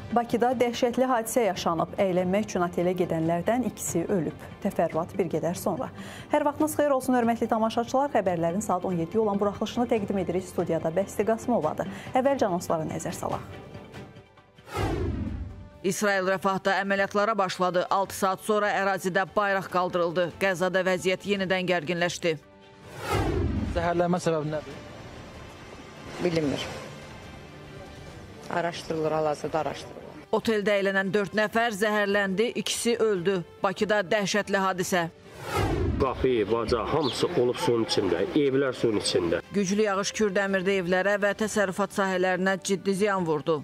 Bakıda dəhşətli hadisə yaşanıb. Əylənmək üçün otelə gedənlərdən ikisi ölüb. Təfərrüat bir qədər sonra. Hər vaxtınız xeyir olsun, hörmətli tamaşaçılar. Xəbərlərin saat 17 olan buraxılışını təqdim edirik. Studiyada Bəsti Qasımovadır. Əvvəlcə anonslara nəzər salaq. İsrail Rəfahda əməliyyatlara başladı. 6 saat sonra ərazidə bayraq qaldırıldı. Qəzzada vəziyyət yenidən gərginləşdi. Zəhərlənmə səbəbi nədir? Bilinmir. Araşdırılır, hal-hazırda araşdırılır. Oteldə əylənən 4 nəfər zəhərləndi, ikisi öldü. Bakıda dəhşətli hadisə. Qapı, baca, hamısı olub suyun içində, evlər suyun içində. Güclü yağış Kürdəmirdə evlərə və təsərrüfat sahələrinə ciddi ziyan vurdu.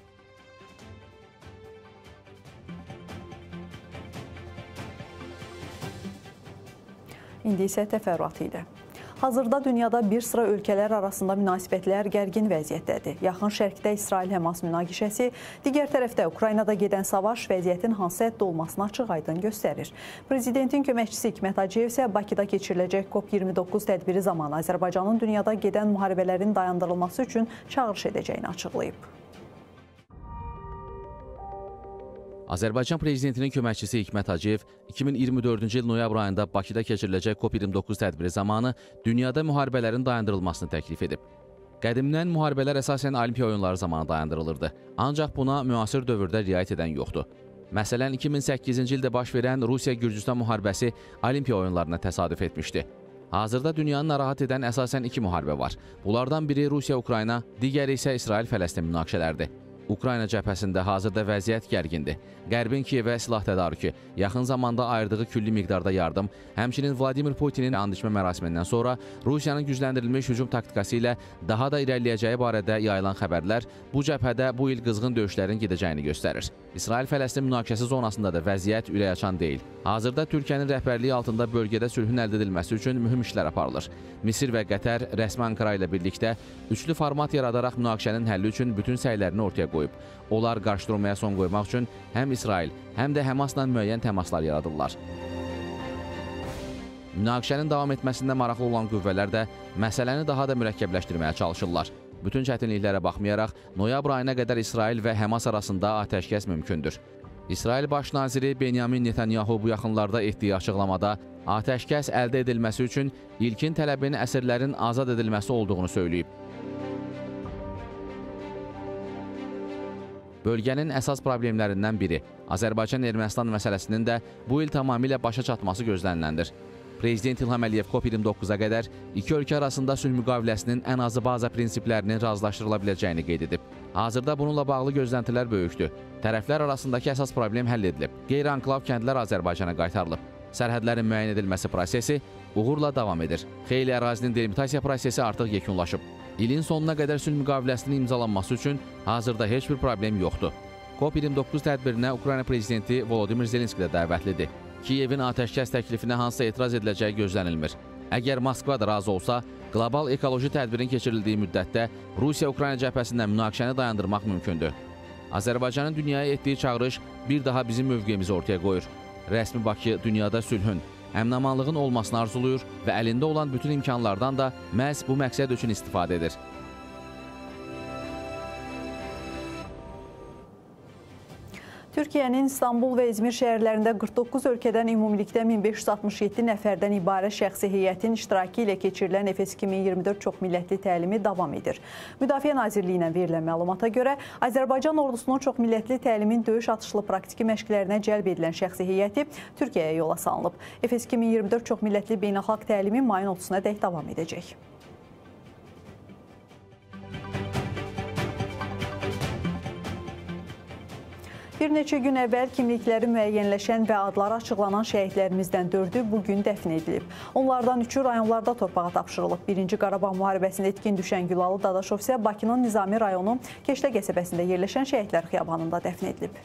İndi isə təfərrüatı ilə. Hazırda dünyada bir sıra ölkələr arasında münasibətlər gərgin vəziyyətdədir. Yaxın Şərqdə İsrail-Həmas münaqişəsi, digər tərəfdə Ukraynada gedən savaş vəziyyətin hansı həddə olmasını açıq-aydın göstərir. Prezidentin köməkçisi Hikmət Hacıyev isə Bakıda keçiriləcək COP29 tədbiri zamanı Azərbaycanın dünyada gedən müharibələrin dayandırılması üçün çağırış edəcəyini açıqlayıb. Azərbaycan Prezidentinin köməkçisi Hikmət Hacıyev 2024-cü il noyabr ayında Bakıda keçiriləcək COP29 tədbiri zamanı dünyada müharibələrin dayandırılmasını təklif edib. Qədimdən müharibələr əsasən Olimpiya oyunları zamanı dayandırılırdı. Ancaq buna müasir dövrdə riayət edən yoxdur. Məsələn, 2008-ci ildə baş verən Rusiya-Gürcüstan müharibəsi Olimpiya oyunlarına təsadüf etmişdi. Hazırda dünyanı narahat edən əsasən 2 müharibə var. Bunlardan biri Rusiya-Ukrayna, digəri isə İsrail-Fələstin münaqişələrdir. Ukrayna cəbhəsində hazırda vəziyyət gərgindir. Qərbin Kiyevə silah tədarükü, yaxın zamanda ayırdığı külli miqdarda yardım, həmçinin Vladimir Putinin and içmə mərasimindən sonra Rusiyanın gücləndirilmiş hücum taktikası ilə daha da irəliləyəcəyi barədə yayılan xəbərlər bu cəbhədə bu il qızğın döyüşlərin gedəcəyini göstərir. İsrail-Fələstin münaqişəsi zonasında da vəziyyət ürəkaçan deyil. Hazırda Türkiyənin rəhbərliyi altında bölgədə sülhün əldə edilməsi üçün mühüm işlər aparılır. Misir və Qətər rəsmi Ankara ilə birlikdə üçlü format yaradaraq münaqişənin həlli üçün bütün səylərini ortaya qoyub. Onlar qarşıdurmaya son qoymaq üçün həm İsrail, həm də Həmasla müəyyən təmaslar yaradırlar. Münaqişənin davam etməsində maraqlı olan qüvvələr də məsələni daha da mürəkkəbləşdirməyə çalışırlar. Bütün çətinliklərə baxmayaraq, noyabr ayına qədər İsrail və Həmas arasında atəşkəs mümkündür. İsrail Baş naziri Benyamin Netanyahu bu yaxınlarda etdiyi açıqlamada atəşkəs əldə edilməsi üçün ilkin tələbin əsirlərin azad edilməsi olduğunu söyləyib. Bölgənin əsas problemlərindən biri Azərbaycan-Ermənistan məsələsinin də bu il tamamilə başa çatması gözləniləndir. Prezident İlham Əliyev COP29-a qədər iki ölkə arasında sülh müqaviləsinin ən azı baza prinsiplərinin razılaşdırıla biləcəyini qeyd edib. Hazırda bununla bağlı gözləntilər böyükdür. Tərəflər arasındakı əsas problem həll edilib. Qeyri-anklav kəndlər Azərbaycana qaytarılıb. Sərhədlərin müəyyən edilməsi prosesi uğurla davam edir. Xeyli ərazinin delimitasiya prosesi artıq yekunlaşıb. İlin sonuna qədər sülh müqaviləsinin imzalanması üçün hazırda heç bir problem yoxdur. COP29 tədbirinə Ukrayna prezidenti Volodymyr Zelenski də dəvətlidir. Kiyevin atəşkəs təklifinə hansısa etiraz ediləcəyi gözlənilmir. Əgər Moskva da razı olsa, qlobal ekoloji tədbirin keçirildiyi müddətdə Rusiya-Ukrayna cəbhəsində münaqişəni dayandırmaq mümkündür. Azərbaycanın dünyaya etdiyi çağırış bir daha bizim mövqeyimizi ortaya qoyur. Rəsmi Bakı dünyada sülhün, əmin-amanlığın olmasını arzulayır və əlində olan bütün imkanlardan da məhz bu məqsəd üçün istifadə edir. Türkiyənin İstanbul və İzmir şəhərlərində 49 ölkədən ümumilikdə 1567 nəfərdən ibarət şəxsi heyətin iştirakı ilə keçirilən Efes 2024 çoxmillətli təlimi davam edir. Müdafiə Nazirliyindən verilən məlumata görə, Azərbaycan ordusunun çoxmillətli təlimin döyüş atışlı praktiki məşqlərinə cəlb edilən şəxsi heyəti Türkiyəyə yola salınıb. Efes 2024 çoxmillətli beynəlxalq təlimi mayın 30-na dək davam edəcək. Bir neçə gün əvvəl kimlikləri müəyyənləşən və adları açıqlanan şəhidlərimizdən 4-ü bugün dəfn edilib. Onlardan 3-ü rayonlarda torpağa tapşırılıb. 1-ci Qarabağ müharibəsində itkin düşən Gülalı Dadaşov isə Bakının Nizami rayonu Keşlə qəsəbəsində yerləşən şəhidlər xiyabanında dəfn edilib.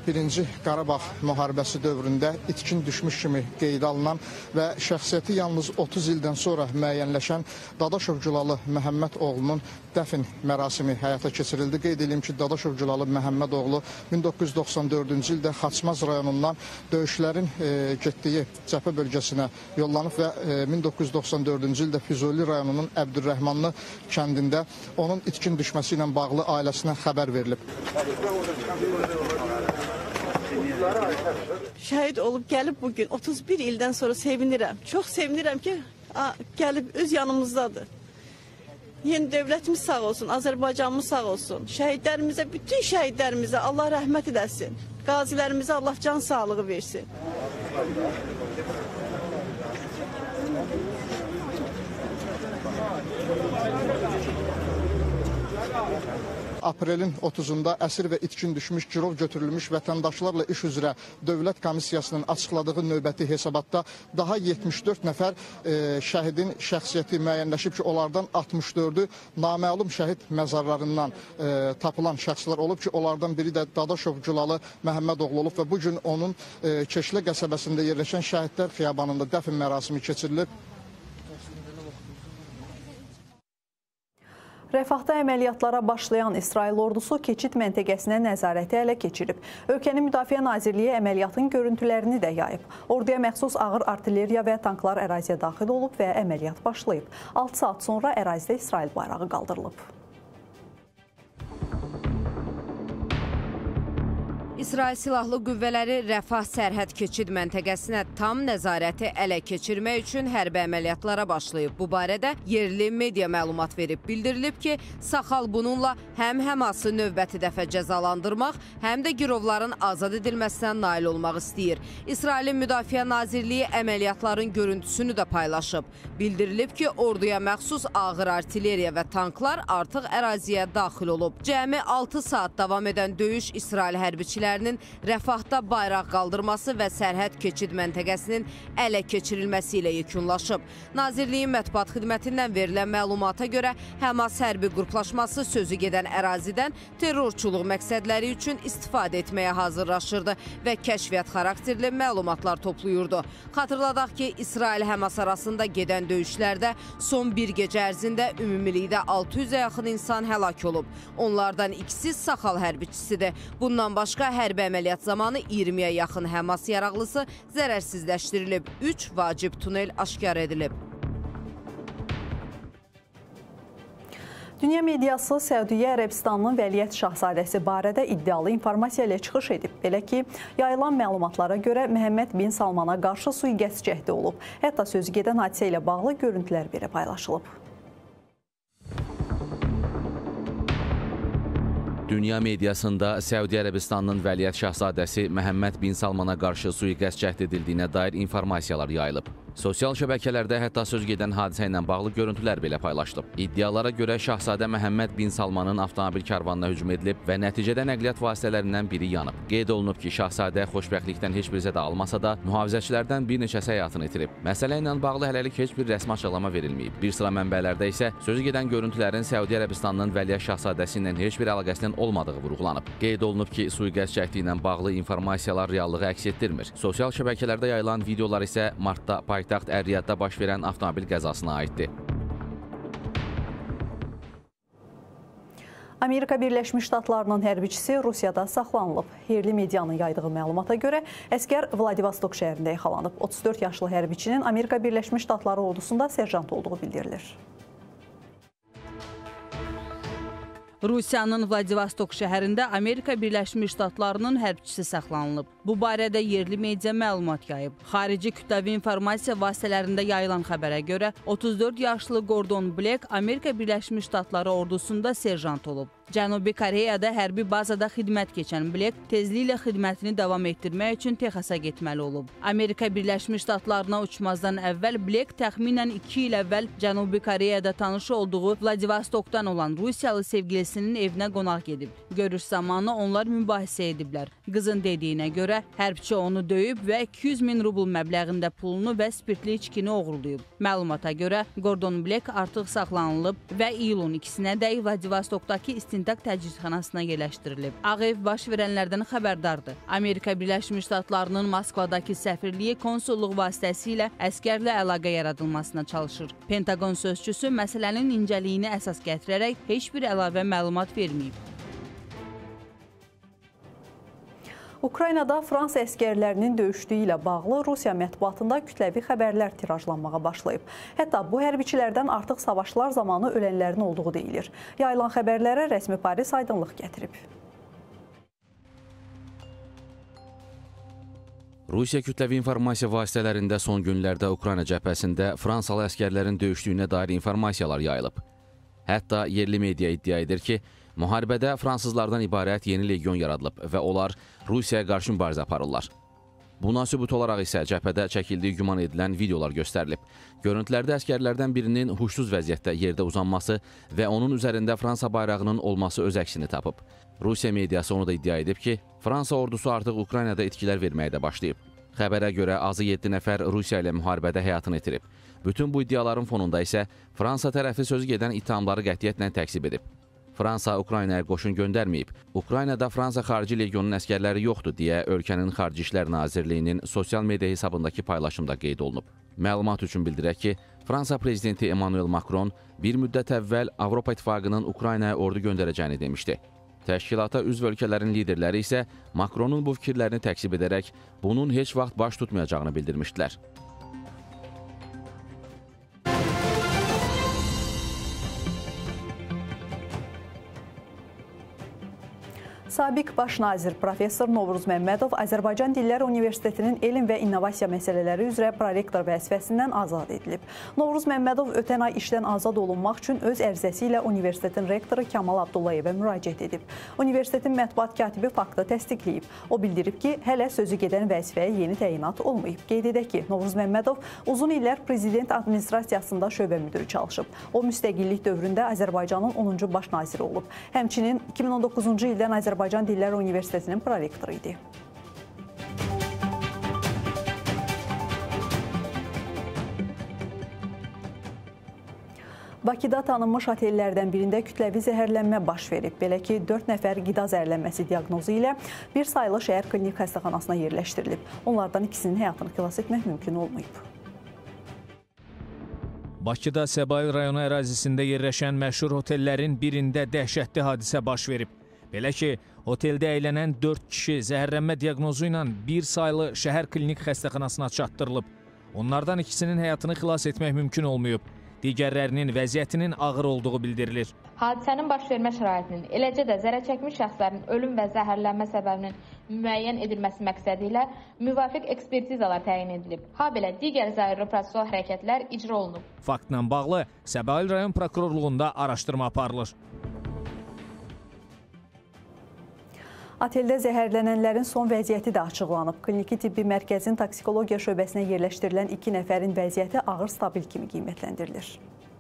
1-ci Qarabağ müharibəsi dövründə itkin düşmüş kimi qeydə alınan və şəxsiyyəti yalnız 30 ildən sonra müəyyənləşən Dadaşov Cülalı Məhəmməd oğlunun dəfn mərasimi həyata keçirildi. Qeyd edeyim ki, Dadaşov Cülalı Məhəmməd oğlu 1994-cü ildə Xaçmaz rayonundan döyüşlərin getdiyi cəbhə bölgəsinə yollanıb və 1994-cü ildə Füzuli rayonunun Əbdürrəhmanlı kəndində onun itkin düşməsi ilə bağlı ailəsinə xəbər verilib. Şəhid olub gəlib bugün 31 ildən sonra sevinirəm. Çox sevinirəm ki, gəlib öz yanımızdadır. Yeni dövlətimiz sağ olsun, Azərbaycanımız sağ olsun. Şəhidlərimizə, bütün şəhidlərimizə Allah rəhmət edəsin. Qazilərimizə Allah can sağlığı versin. Aprelin 30-da əsir və itkin düşmüş, girov götürülmüş vətəndaşlarla iş üzrə Dövlət Komissiyasının açıqladığı növbəti hesabatda daha 74 nəfər şəhidin şəxsiyyəti müəyyənləşib ki, onlardan 64-ü naməlum şəhid məzarlarından tapılan şəxslər olub ki, onlardan biri də Dadaşov Cülalı Məhəmməd oğlu olub və bugün onun Keşlə qəsəbəsində yerləşən Şəhidlər Xiyabanında dəfn mərasimi keçirilib. Rəfahda əməliyyatlara başlayan İsrail ordusu keçid məntəqəsinə nəzarəti ələ keçirib. Ölkənin Müdafiə Nazirliyi əməliyyatın görüntülərini də yayıb. Orduya məxsus ağır artilleriya və tanklar əraziyə daxil olub və əməliyyat başlayıb. 6 saat sonra ərazidə İsrail bayrağı qaldırılıb. İsrail Silahlı Qüvvələri Rəfah sərhəd keçid məntəqəsinə tam nəzarəti ələ keçirmək üçün hərbi əməliyyatlara başlayıb. Bu barədə yerli media məlumat verib. Bildirilib ki, Saxal bununla həm Həması növbəti dəfə cəzalandırmaq, həm də girovların azad edilməsinə nail olmaq istəyir. İsrailin Müdafiə Nazirliyi əməliyyatların görüntüsünü də paylaşıb. Bildirilib ki, orduya məxsus ağır artilleriya və tanklar artıq əraziyə daxil olub. Cəmi 6 saat davam edən döyüş İsrail hərbiçiləri Rəfahda bayraq qaldırması və sərhəd keçid məntəqəsinin ələ keçirilməsi ilə yekunlaşıb. Nazirliyin mətbuat xidmətindən verilən məlumata görə Həmas hərbi qruplaşması sözü gedən ərazidən terrorçuluq məqsədləri üçün istifadə etməyə hazırlaşırdı və kəşfiyyat xarakterli məlumatlar toplayırdı. Xatırladaq ki, İsrail-Həmas arasında gedən döyüşlərdə son bir gecə ərzində ümumilikdə 600-ə yaxın insan həlak olub. Onlardan ikisi Saxal hərbiçisidir. Bundan başqa hərbi əməliyyat zamanı 20-yə yaxın Həmas yaraqlısı zərərsizləşdirilib, 3 vacib tunel aşkar edilib. Dünya mediası Səudiyyə Ərəbistanının Vəliyyət Şahzadəsi barədə iddialı informasiya ilə çıxış edib. Belə ki, yayılan məlumatlara görə Məhəmməd bin Salmana qarşı sui-qəsd cəhdi olub. Hətta sözü gedən hadisə ilə bağlı görüntülər belə paylaşılıb. Dünya mediasında Səudiyyə Ərəbistanının Vəliyyət Şahzadəsi Məhəmməd bin Salmana qarşı sui-qəsd cəhd edildiyinə dair informasiyalar yayılıb. Sosial şəbəkələrdə hətta söz gedən hadisə ilə bağlı görüntülər belə paylaşılıb. İddialara görə Şahzadə Məhəmməd bin Salmanın avtomobil karvanına hücum edilib və nəticədə nəqliyyat vasitələrindən biri yanıb. Qeyd olunub ki, Şahzadə xoşbəxtlikdən heç bir zədə almasa da, mühafizəçilərdən bir neçəsi həyatını itirib. Məsələ ilə bağlı hələlik heç bir rəsmi açıqlama verilməyib. Bir sıra mənbələrdə isə sözü gedən görüntülərin Səudiyyə Ərəbistanının Vəliyyət Şahzadəsi ilə heç bir əlaqəsinin olmadığı vurğulanıb. Qeyd olunub ki, sui-qəsd cəhdi ilə bağlı informasiyalar reallığı əks etdirmir. Sosial şəbəkələrdə yayılan videolar isə martda paytaxt Ər-Riyadda baş verən avtomobil qəzasına aiddir. Amerika Birləşmiş Ştatlarının hərbiçisi Rusiyada saxlanılıb. Yerli medianın yaydığı məlumata görə əskər Vladivostok şəhərində yaxalanıb. 34 yaşlı hərbiçinin Amerika Birləşmiş Ştatları ordusunda serjant olduğu bildirilir. Rusiyanın Vladivostok şəhərində Amerika Birləşmiş Ştatlarının hərbçisi saxlanılıb. Bu barədə yerli media məlumat yayıb. Xarici kütləvi informasiya vasitələrində yayılan xəbərə görə 34 yaşlı Gordon Black Amerika Birləşmiş Ştatları ordusunda serjant olub. Cənubi Koreyada hərbi bazada xidmət keçən Black tezliklə xidmətini davam etdirmək üçün Texasa getməli olub. Amerika Birləşmiş Ştatlarına uçmazdan əvvəl Black təxminən 2 il əvvəl Cənubi Koreyada tanış olduğu Vladivostokdan olan Rusiyalı sevgilisinin evinə qonaq gedib. Görüş zamanı onlar mübahisə ediblər. Qızın dediyinə görə hərbçi onu döyüb və 200 min rubl məbləğində pulunu və spirtli içkini oğurlayıb. Məlumata görə Gordon Black artıq saxlanılıb və iyulun 2-nə dək Vladivostokdakı istintaq istintaq təcridxanasına yerləşdirilib. Ağ Ev baş verənlərdən xəbərdardır. Amerika Birləşmiş Ştatlarının Moskvadakı səfirliyi konsulluq vasitəsilə əskərlə əlaqə yaradılmasına çalışır. Pentagon sözçüsü məsələnin incəliyini əsas gətirərək heç bir əlavə məlumat verməyib. Ukraynada Fransa əskərlərinin döyüşdüyü ilə bağlı Rusiya mətbuatında kütləvi xəbərlər tirajlanmağa başlayıb. Hətta bu hərbiçilərdən artıq savaşlar zamanı ölənlərin olduğu deyilir. Yayılan xəbərlərə rəsmi Paris aydınlıq gətirib. Rusiya kütləvi informasiya vasitələrində son günlərdə Ukrayna cəbhəsində Fransalı əskərlərin döyüşdüyünə dair informasiyalar yayılıb. Hətta yerli media iddia edir ki, müharibədə fransızlardan ibarət yeni legion yaradılıb və onlar Rusiyaya qarşı mübarizə aparırlar. Buna sübut olaraq isə cəbhədə çəkildiyi güman edilən videolar göstərilib. Görüntülərdə əskərlərdən birinin huşsuz vəziyyətdə yerdə uzanması və onun üzərində Fransa bayrağının olması öz əksini tapıb. Rusiya mediası onu da iddia edib ki, Fransa ordusu artıq Ukraynada itkilər verməyə də başlayıb. Xəbərə görə azı 7 nəfər Rusiya ilə müharibədə həyatını itirib. Bütün bu iddiaların fonunda isə Fransa tərəfi sözü gedən ittihamları qətiyyətlə təksib edib. Fransa Ukraynaya qoşun göndərməyib. Ukraynada Fransa xarici legionun əskərləri yoxdur deyə ölkənin Xarici İşlər Nazirliyinin sosial media hesabındakı paylaşımda qeyd olunub. Məlumat üçün bildirək ki, Fransa prezidenti Emmanuel Macron bir müddət əvvəl Avropa İttifaqının Ukraynaya ordu göndərəcəyini demişdi. Təşkilata üzv ölkələrin liderləri isə Macronun bu fikirlərini təksib edərək bunun heç vaxt baş tutmayacağını bildirmişdilər. Sabiq baş nazir professor Novruz Məmmədov Azərbaycan Dillər Universitetinin elm və innovasiya məsələləri üzrə prorektor vəzifəsindən azad edilib. Novruz Məmmədov ötən ay işdən azad olunmaq üçün öz ərizəsi ilə universitetin rektoru Kamal Abdullayevə müraciət edib. Universitetin mətbuat katibi faktı təsdiqləyib. O bildirib ki, hələ sözü gedən vəzifəyə yeni təyinat olmayıb. Qeyd edək ki, Novruz Məmmədov uzun illər prezident administrasiyasında şöbə müdürü çalışıb. O, müstəqillik dövründə Azərbaycanın 10-cu baş naziri olub. Həmçinin 2019-cu ildən Azərbaycan Dillər Universitetinin prorektoru idi. Bakıda tanınmış otellərdən birində kütləvi zəhərlənmə baş verib. Belə ki, 4 nəfər qida zəhərlənməsi diaqnozu ilə bir sayılı şəhər klinik xəstəxanasına yerləşdirilib. Onlardan ikisinin həyatını xilas etmək mümkün olmayıb. Bakıda Səbail rayonu ərazisində yerləşən məşhur otellərin birində dəhşətli hadisə baş verib. Belə ki, oteldə əylənən 4 kişi zəhərlənmə diaqnozu ilə bir sayılı şəhər klinik xəstəxanasına çatdırılıb. Onlardan ikisinin həyatını xilas etmək mümkün olmayıb. Digərlərinin vəziyyətinin ağır olduğu bildirilir. Hadisənin baş vermə şəraitinin, eləcə də zərər çəkmiş şəxslərin ölüm və zəhərlənmə səbəbinin müəyyən edilməsi məqsədi ilə müvafiq ekspertizalar təyin edilib. Habelə digər zəruri prosessual hərəkətlər icra olunub. Faktla bağlı Səbail rayon prokurorluğunda araşdırma aparılır. Oteldə zəhərlənənlərin son vəziyyəti də açıqlanıb. Kliniki tibbi mərkəzin toksikologiya şöbəsinə yerləşdirilən 2 nəfərin vəziyyəti ağır stabil kimi qiymətləndirilir.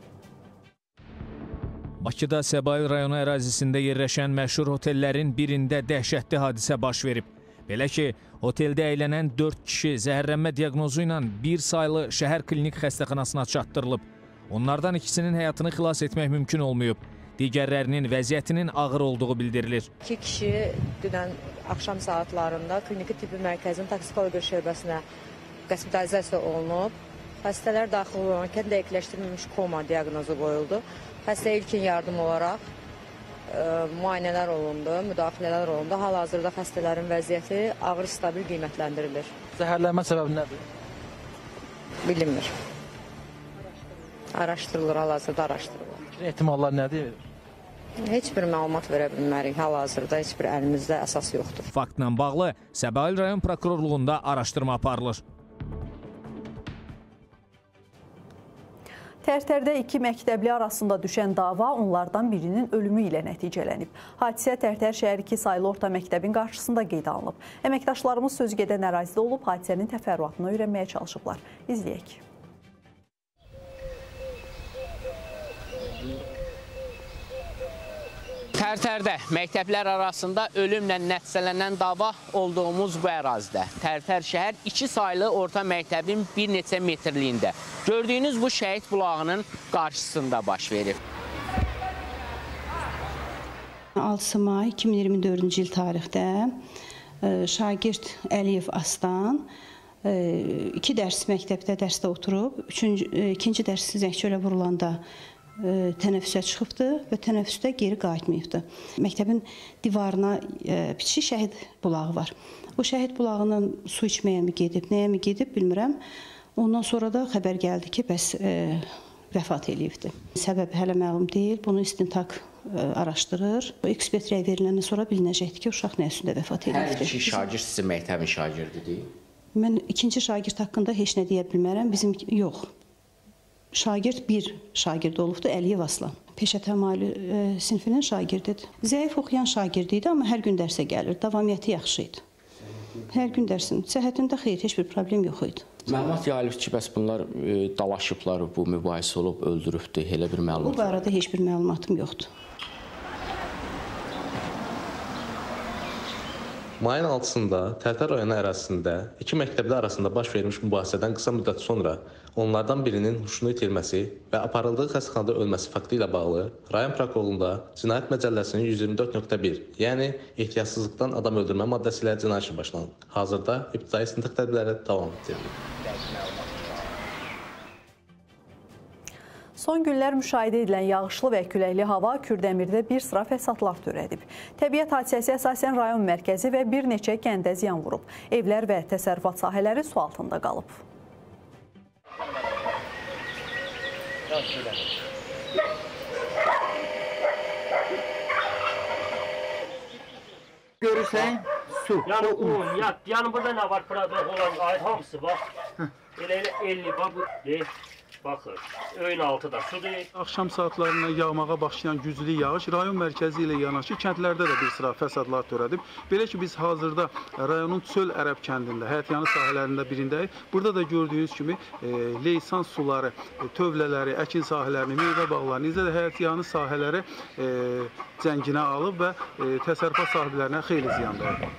Bakıda Səbail rayonu ərazisində yerləşən məşhur otellərin birində dəhşətli hadisə baş verib. Belə ki, oteldə əylənən 4 kişi zəhərlənmə diaqnozu ilə bir sayılı şəhər klinik xəstəxanasına çatdırılıb. Onlardan ikisinin həyatını xilas etmək mümkün olmayıb. Digərlərinin vəziyyətinin ağır olduğu bildirilir. 2 kişi dünən axşam saatlarında kliniki tibbi mərkəzin toksikologiya şöbəsinə hospitalizasiya olunub. Xəstələr daxil olarkən dəqiqləşdirilmiş koma diaqnozu qoyuldu. Xəstəyə ilkin yardım olaraq müayinələr olundu, müdaxilələr olundu. Hal-hazırda xəstələrin vəziyyəti ağır stabil qiymətləndirilir. Zəhərlənmə səbəbi nədir? Bilinmir. Araşdırılır, hal-hazırda araşdırılır. Ehtimallar nədir? Heç bir məlumat verə bilmərik. Hal-hazırda heç bir əlimizdə əsas yoxdur. Faktla bağlı Səbail rayon prokurorluğunda araşdırma aparılır. Tərtərdə 2 məktəbli arasında düşən dava onlardan birinin ölümü ilə nəticələnib. Hadisə Tərtər şəhər 2 sayılı orta məktəbin qarşısında qeydə alınıb. Əməkdaşlarımız söz gedən ərazidə olub, hadisənin təfərrüatını öyrənməyə çalışıblar. İzləyək. Tərtərdə məktəblər arasında ölümlə nəticələnən dava olduğumuz bu ərazidə. Tərtər şəhər 2 sayılı orta məktəbin bir neçə metrliyində. Gördüyünüz bu şəhid bulağının qarşısında baş verir. 6 may 2024-cü il tarixdə şagird Əliyev Aslan 2 dərs məktəbdə dərsdə oturub, ikinci dərs zəngçölə vurulanda tənəffüsə çıxıbdı və tənəffüsdə geri qayıtmayıbdı. Məktəbin divarına biçi şəhid bulağı var. O şəhid bulağının su içməyə mi gedib, nəyə mi gedib bilmirəm. Ondan sonra da xəbər gəldi ki, bəs vəfat eləyibdi. Səbəb hələ məlum deyil, bunu istintaq araşdırır. Ekspertiyaya veriləndən sonra bilinəcəkdir ki, uşaq nə üstündə vəfat eləyibdi. Hər iki şagird sizin məktəbin şagirdidir? Mən ikinci şagird haqqında heç nə deyə bilmərəm. Bizim yox. Şagird bir şagird olubdur, Əliyev Aslan. Peşə təmayülü sinfinin şagirdidir. Zəif oxuyan şagird idi, amma hər gün dərsə gəlir. Davamiyyəti yaxşı idi. Hər gün dərsin. Səhhətində xeyr, heç bir problem yox idi. Məlumat yayılır ki, bəs bunlar dalaşıblar, bu mübahisə olub, öldürübdür, elə bir məlumat. Bu barədə heç bir məlumatım yoxdur. Mayın 6-sında Tərtər rayonu ərazisində iki məktəbli arasında baş vermiş mübahisədən qısa müddət sonra onlardan birinin huşunu itirməsi və aparıldığı xəstəxanada ölməsi faktı ilə bağlı rayon prokurorluğunda Cinayət Məcəlləsinin 124.1, yəni ehtiyatsızlıqdan adam öldürmə maddəsi ilə cinayət işi başlanıb. Hazırda ibtidai istintaq tədbirləri davam etdirilir. Son günlər müşahidə edilən yağışlı və küləkli hava Kürdəmirdə bir sıra fəsadlar törədib. Təbiət hadisəsi əsasən rayon mərkəzi və bir neçə kəndə ziyan vurub. Evlər və təsərrüfat sahələri su altında qalıb. Görürsən, su. Yəni un, yəni burada nə var? Burada olan ayət hamısı var. Elə 50 var bu. Baxın, öyün altı da sudur. Axşam saatlarında yağmağa başlayan güclü yağış rayon mərkəzi ilə yanaşı kəndlərdə də bir sıra fəsadlar törədib. Belə ki, biz hazırda rayonun Çöl Ərəb kəndində, həyətyanı sahələrində birindəyik. Burada da gördüyünüz kimi leysan suları, tövlələri, əkin sahələrini, meyvə bağlarını, necə də həyətyanı sahələri cənginə alıb və təsərrüfat sahiblərinə xeyli ziyan dəyib.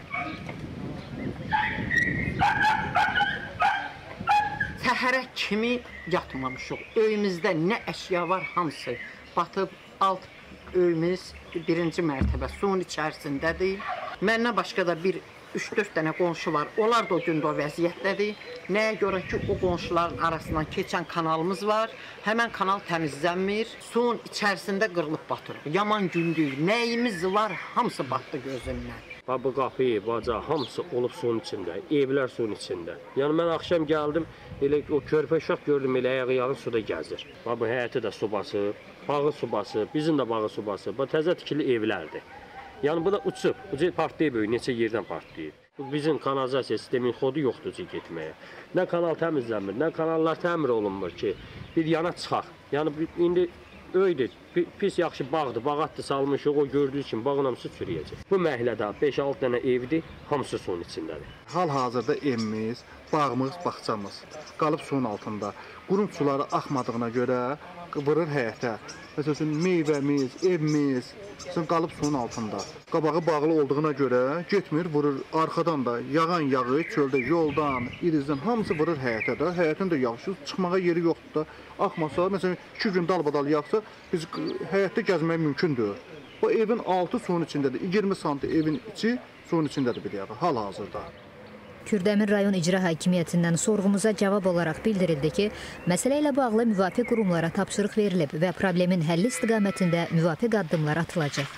Səhərə kimi yatmamışıq. Öyümüzdə nə əşya var, hamısı batıb. Alt öyümüz birinci mərtəbə suyun içərisindədir. Məndən başqa da bir 3-4 dənə qonşu var. Onlar da o gündə o vəziyyətdədir. Nəyə görə ki, o qonşuların arasından keçən kanalımız var. Həmən kanal təmizlənmir. Suyun içərisində qırılıb batır. Yaman gündür. Nəyimiz var, hamısı batdı gözümdən. Bu qapı, baca, hamısı olub suyun içində, evlər suyun içində. Yəni mən axşam gəldim, elə o körpə uşaq gördüm, elə ayağı yağın suda gəzir. Bu həyəti də su basıb, bağı su basıb, bizim də bağı su basıb. Bu təzə tikili evlərdir. Yəni bu da uçub, ucu partlayıb, neçə yerdən partlayıb. Bizim kanalizasiya sistemin xodu yoxdur getməyə. Nə kanal təmizlənmir, nə kanallar təmir olunmur ki, bir yana çıxaq. Yəni indi öydür, pis yaxşı bağdır, bağatdır salmışıq, o gördüyünüz kimi bağın hamısı çürüyəcək. Bu məhəllədə 5-6 dənə evdir, hamısı suyun içindədir. Hal-hazırda evimiz, bağımız, bağçamız qalıb suyun altında. Qurum suları axmadığına görə vurur həyətə. Məsələn, meyvəmiz, evimiz qalıb suyun altında. Qabağı bağlı olduğuna görə getmir, vurur arxadan da yağan yağı çöldə yoldan, irizdən hamısı vurur həyətə də. Həyətin də yağışı çıxmağa yeri yoxdur da. Axmasa, məsələn 2 gün dalbadal yağsa biz həyətdə gəzmək mümkündür. Bu evin altı suyun içindədir. 20 sm evin içi suyun içindədir bir yağı hal-hazırda. Kürdəmir rayon icra hakimiyyətindən sorğumuza cavab olaraq bildirildi ki, məsələ ilə bağlı müvafiq qurumlara tapşırıq verilib və problemin həlli istiqamətində müvafiq addımlar atılacaq.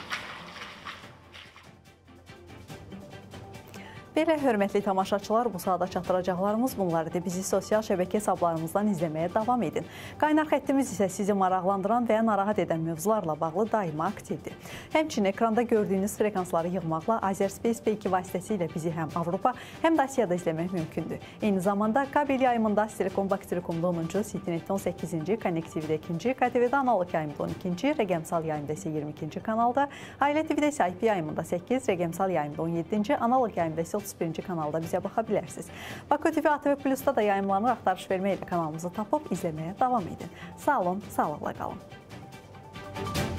Belə hörmətli tamaşaçılar, bu saata çatdıracaqlarımız bunlar idi. Bizi sosial şəbəkə hesablarımızdan izləməyə davam edin. Qaynar xəttimiz isə sizi maraqlandıran və narahat edən mövzularla bağlı daima aktivdir. Həmçinin ekranda gördüyünüz frekansları yığmaqla Azərspace P2 vasitəsilə bizi həm Avropa, həm də Asiyada izləmək mümkündür. Eyni zamanda kabel yayımında Telekom Bakı Telekomda 10-cu, Citynet 18-ci, Connectivdə 2-ci, KTV-də analog yayımda 12-ci, rəqəmsal yayımda isə 22-ci kanalda, Ailə TV-də isə IP yayımında 8, rəqəmsal yayımda 17-ci, analog yayımda isə 31-ci kanalda bizə baxa bilərsiniz. Bakı TV ATV Plus-da da yayımlarını axtarış verməklə kanalımızı tapıb izləməyə davam edin. Sağ olun, sağlıqla qalın.